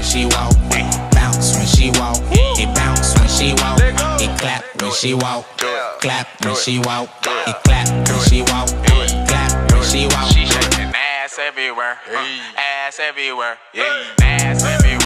she walk, bounce when she walk, it bounce when she walk, it clap when she walk, clap when she walk, it clap when she walk, clap when she walk. She shaking ass everywhere, ass everywhere, ass everywhere.